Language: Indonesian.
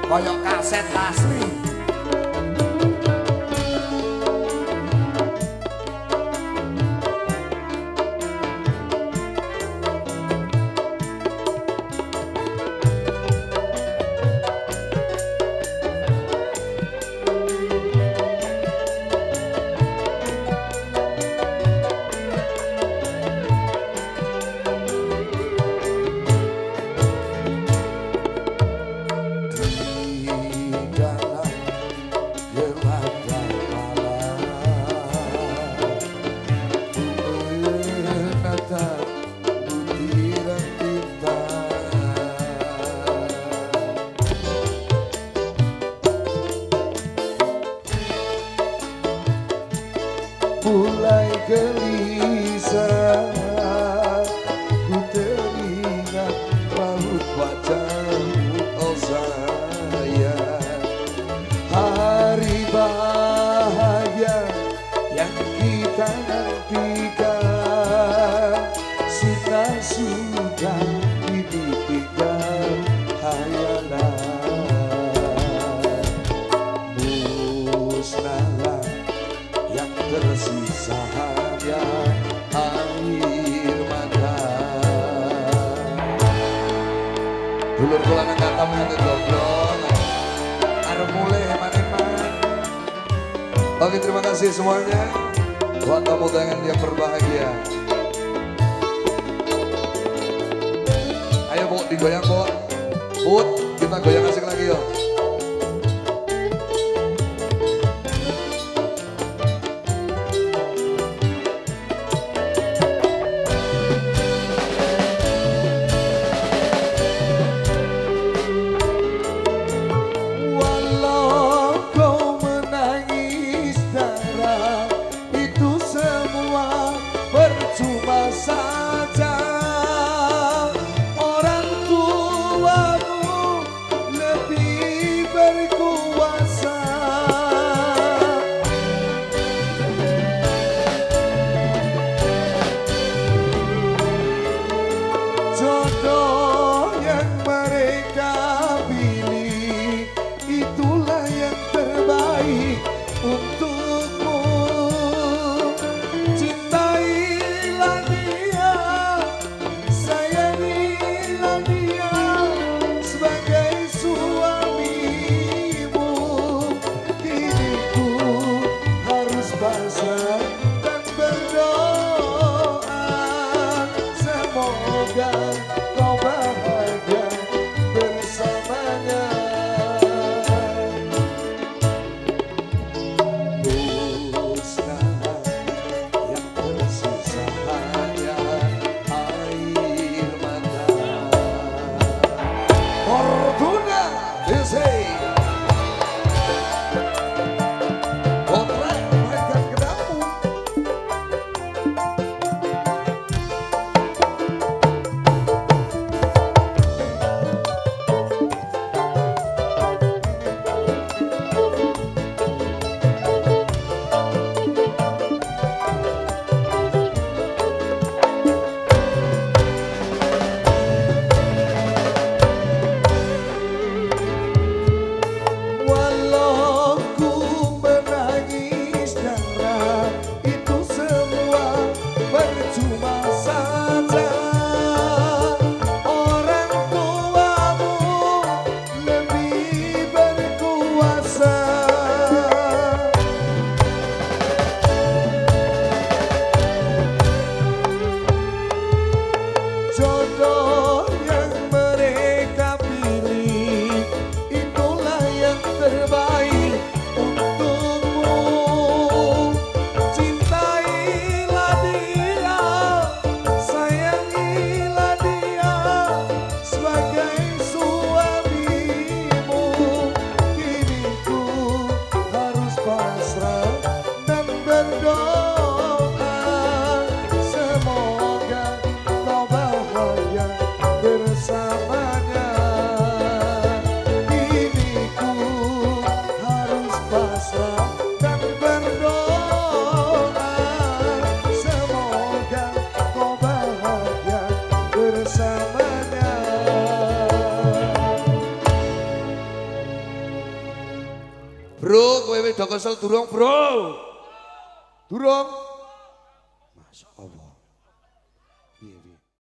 koyok kaset asli. Mulai gelisah, ku teringat raut wajahmu, oh sayang. Hari bahagia yang kita nantikan, sudah ini tinggal hayalan. Musnahlah yang tersisa hanya air mata. Dulur kula nang katam ngene goblok. Arep mulai maning-maning. Oke, terima kasih semuanya. Buat tamu undangan yang berbahagia. Ayo Bu, digoyang Bu. Bud, kita goyang asik lagi yuk. Cuma saja orang tuamu lebih berkuasa. Jodoh yang mereka pilih itulah yang terbaik untukmu. Dan berdoa semoga kau bahagia bersamanya. Musnah yang tersisa hanya air mata. Fortuna Music. Bro, kowe wedok kesel durung, Bro? Durung? Masya Allah.